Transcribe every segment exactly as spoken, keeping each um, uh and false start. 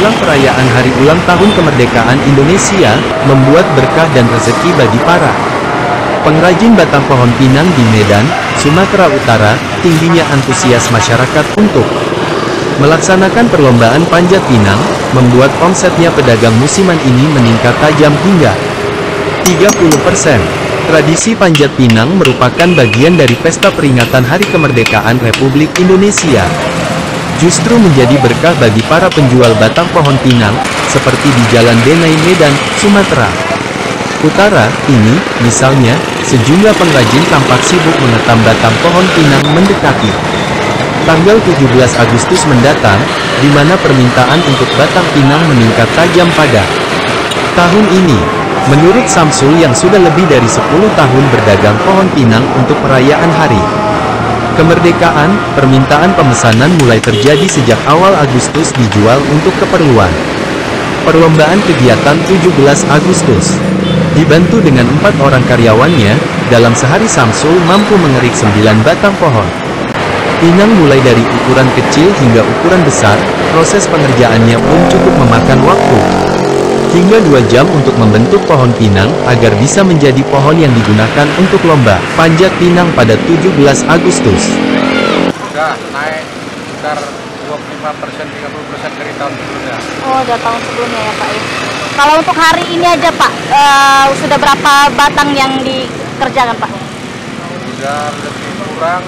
Menjelang perayaan Hari Ulang Tahun Kemerdekaan Indonesia, membuat berkah dan rezeki bagi para pengrajin batang pohon pinang di Medan, Sumatera Utara. Tingginya antusias masyarakat untuk melaksanakan perlombaan panjat pinang, membuat omsetnya pedagang musiman ini meningkat tajam hingga tiga puluh persen. Tradisi panjat pinang merupakan bagian dari pesta peringatan Hari Kemerdekaan Republik Indonesia. Justru menjadi berkah bagi para penjual batang pohon pinang, seperti di Jalan Denai Medan, Sumatera Utara. Ini, misalnya, sejumlah pengrajin tampak sibuk mengetam batang pohon pinang mendekati tanggal tujuh belas Agustus mendatang, di mana permintaan untuk batang pinang meningkat tajam pada tahun ini. Menurut Samsul yang sudah lebih dari sepuluh tahun berdagang pohon pinang untuk perayaan Hari Kemerdekaan, permintaan pemesanan mulai terjadi sejak awal Agustus dijual untuk keperluan perlombaan kegiatan tujuh belas Agustus. Dibantu dengan empat orang karyawannya, dalam sehari Samsul mampu mengerik sembilan batang pohon pinang mulai dari ukuran kecil hingga ukuran besar. Proses pengerjaannya pun cukup memakan waktu hingga dua jam untuk membentuk pohon pinang, agar bisa menjadi pohon yang digunakan untuk lomba panjat pinang pada tujuh belas Agustus. Sudah naik sekitar dua puluh lima persen sampai tiga puluh persen dari tahun sebelumnya. Oh, dari tahun sebelumnya ya Pak ya. Kalau untuk hari ini aja Pak, uh, sudah berapa batang yang dikerjakan Pak? Sudah lebih kurang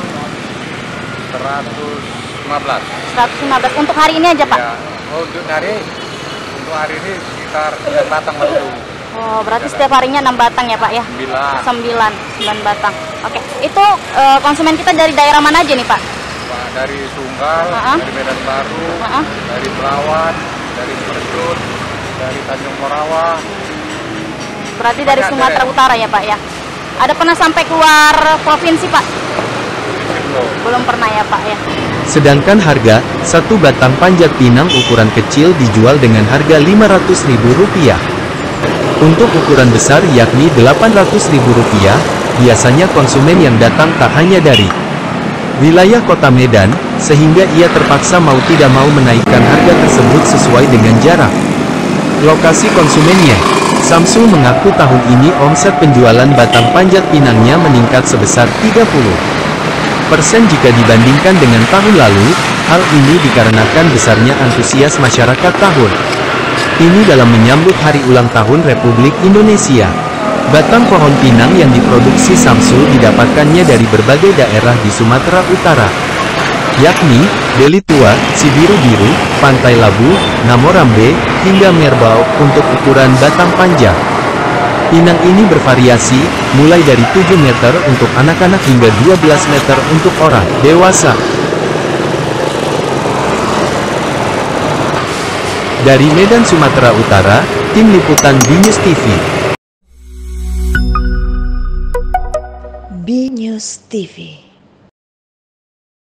seratus lima belas. seratus lima belas untuk hari ini aja Pak? Ya, oh, untuk hari untuk hari ini sekitar sembilan batang baru. Oh, berarti setiap harinya enam batang ya Pak ya? sembilan. sembilan, sembilan batang. Oke, itu uh, konsumen kita dari daerah mana aja nih Pak? Pak, dari Sunggal, uh -huh. dari Medan Baru, uh -huh. dari Belawan, dari Perjun, dari Tanjung Morawa. Berarti dari Sumatera Utara ya Pak ya? Ada pernah sampai keluar provinsi Pak? Belum. Belum pernah ya Pak ya? Sedangkan harga satu batang panjat pinang ukuran kecil dijual dengan harga lima ratus ribu rupiah. Untuk ukuran besar yakni delapan ratus ribu rupiah, biasanya konsumen yang datang tak hanya dari wilayah kota Medan, sehingga ia terpaksa mau tidak mau menaikkan harga tersebut sesuai dengan jarak lokasi konsumennya. Samsul mengaku tahun ini omset penjualan batang panjat pinangnya meningkat sebesar tiga puluh persen jika dibandingkan dengan tahun lalu. Hal ini dikarenakan besarnya antusias masyarakat tahun ini dalam menyambut Hari Ulang Tahun Republik Indonesia. Batang pohon pinang yang diproduksi Samsul didapatkannya dari berbagai daerah di Sumatera Utara, yakni Deli Tua, Sibiru-Biru, Pantai Labu, Namorambe, hingga Merbau. Untuk ukuran batang panjang pinang ini bervariasi, mulai dari tujuh meter untuk anak-anak hingga dua belas meter untuk orang dewasa. Dari Medan, Sumatera Utara, Tim Liputan B-News T V. B-News T V.